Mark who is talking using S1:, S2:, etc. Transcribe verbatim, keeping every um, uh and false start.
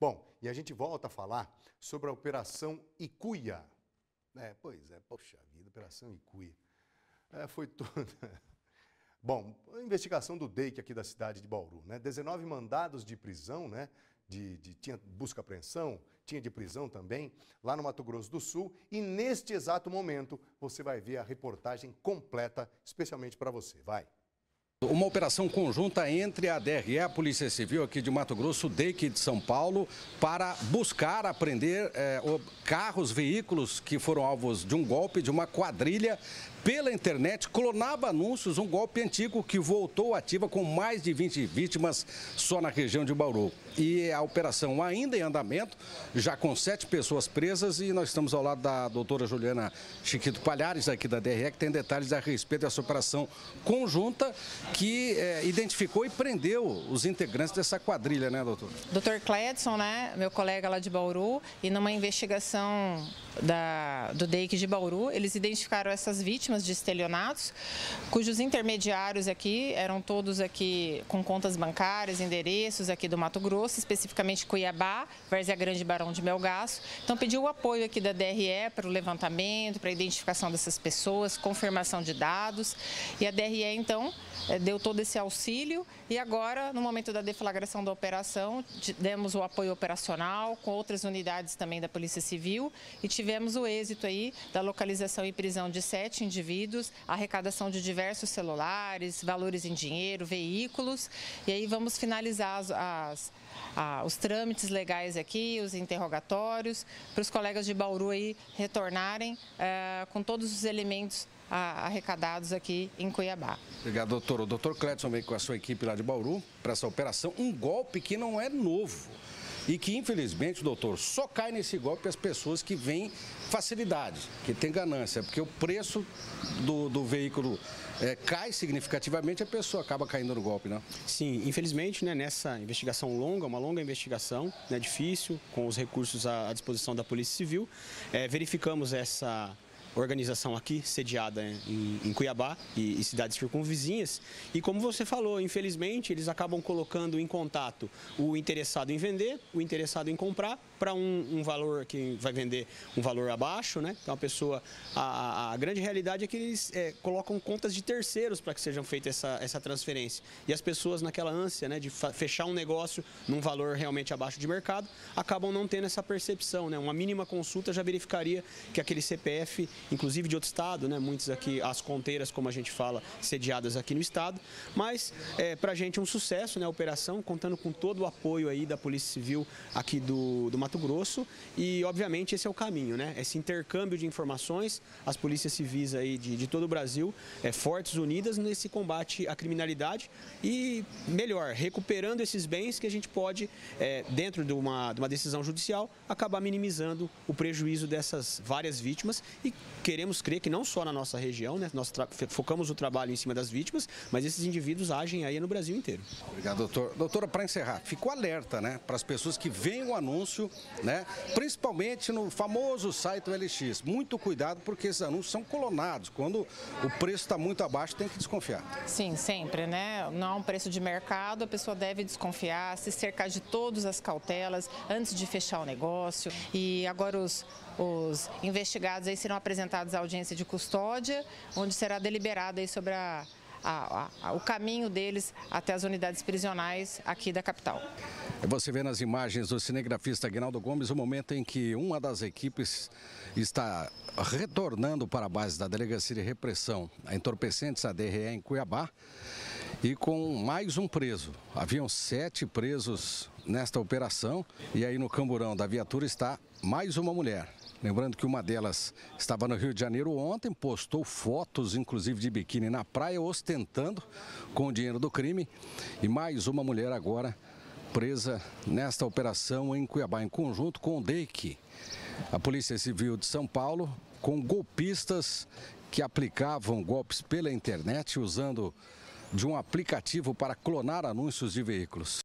S1: Bom, e a gente volta a falar sobre a Operação Icuia. É, pois é, poxa vida, Operação Icuia. É, foi tudo. Bom, a investigação do D E I C aqui da cidade de Bauru, né? dezenove mandados de prisão, né? De, de, tinha busca e apreensão, tinha de prisão também, lá no Mato Grosso do Sul. E neste exato momento, você vai ver a reportagem completa, especialmente para você. Vai!
S2: Uma operação conjunta entre a D R E, a Polícia Civil aqui de Mato Grosso, o D E I C de São Paulo, para buscar apreender é, carros, veículos que foram alvos de um golpe, de uma quadrilha pela internet, clonava anúncios, um golpe antigo que voltou ativa com mais de vinte vítimas só na região de Bauru. E a operação ainda em andamento, já com sete pessoas presas, e nós estamos ao lado da doutora Juliana Chiquito Palhares, aqui da D R E, que tem detalhes a respeito dessa operação conjunta que é, identificou e prendeu os integrantes dessa quadrilha, né, doutor?
S3: doutor Cledson, né, meu colega lá de Bauru, e numa investigação da, do D E I C de Bauru, eles identificaram essas vítimas de estelionatos, cujos intermediários aqui eram todos aqui com contas bancárias, endereços aqui do Mato Grosso, especificamente Cuiabá, Várzea Grande e Barão de Melgaço. Então pediu o apoio aqui da D R E para o levantamento, para a identificação dessas pessoas, confirmação de dados, e a D R E então deu todo esse auxílio e agora, no momento da deflagração da operação, demos o apoio operacional com outras unidades também da Polícia Civil e tivemos o êxito aí da localização e prisão de sete indivíduos, arrecadação de diversos celulares, valores em dinheiro, veículos, e aí vamos finalizar as, as, a, os trâmites legais aqui, os interrogatórios, para os colegas de Bauru aí retornarem é, com todos os elementos arrecadados aqui em Cuiabá.
S2: Obrigado, doutor. O doutor Cledson veio com a sua equipe lá de Bauru para essa operação, um golpe que não é novo e que, infelizmente, doutor, só cai nesse golpe as pessoas que veem facilidade, que tem ganância, porque o preço do, do veículo é, cai significativamente, a pessoa acaba caindo no golpe, não?
S4: Sim, infelizmente, né, nessa investigação longa, uma longa investigação, né, difícil, com os recursos à, à disposição da Polícia Civil, é, verificamos essa organização aqui, sediada em, em Cuiabá e, e cidades circunvizinhas. E como você falou, infelizmente, eles acabam colocando em contato o interessado em vender, o interessado em comprar, para um, um valor que vai vender um valor abaixo, né? Então a pessoa, a, a grande realidade é que eles é, colocam contas de terceiros para que sejam feita essa, essa transferência. E as pessoas naquela ânsia, né, de fechar um negócio num valor realmente abaixo de mercado, acabam não tendo essa percepção, né? Uma mínima consulta já verificaria que aquele C P F, inclusive de outro estado, né? Muitos aqui, as conteiras, como a gente fala, sediadas aqui no estado, mas é, para a gente um sucesso, né? A operação, contando com todo o apoio aí da Polícia Civil aqui do, do Mato Grosso e, obviamente, esse é o caminho, né? Esse intercâmbio de informações, as polícias civis aí de, de todo o Brasil, é, fortes, unidas nesse combate à criminalidade e, melhor, recuperando esses bens que a gente pode, é, dentro de uma, de uma decisão judicial, acabar minimizando o prejuízo dessas várias vítimas e queremos crer que não só na nossa região, né? Nós focamos o trabalho em cima das vítimas, mas esses indivíduos agem aí no Brasil inteiro.
S2: Obrigado, doutor. Doutora, para encerrar, ficou alerta, né, para as pessoas que veem o anúncio, né, principalmente no famoso site do L X. Muito cuidado, porque esses anúncios são clonados. Quando o preço está muito abaixo, tem que desconfiar.
S3: Sim, sempre, né? Não há um preço de mercado, a pessoa deve desconfiar, se cercar de todas as cautelas antes de fechar o negócio. E agora os, os investigados aí serão apresentados à audiência de custódia, onde será deliberado aí sobre a, a, a, o caminho deles até as unidades prisionais aqui da capital.
S2: Você vê nas imagens do cinegrafista Aguinaldo Gomes o momento em que uma das equipes está retornando para a base da Delegacia de Repressão a Entorpecentes, a D R E, em Cuiabá, e com mais um preso. Haviam sete presos nesta operação e aí no camburão da viatura está mais uma mulher. Lembrando que uma delas estava no Rio de Janeiro ontem, postou fotos, inclusive de biquíni na praia, ostentando com o dinheiro do crime. E mais uma mulher agora presa nesta operação em Cuiabá, em conjunto com o D E I C, a Polícia Civil de São Paulo, com golpistas que aplicavam golpes pela internet, usando de um aplicativo para clonar anúncios de veículos.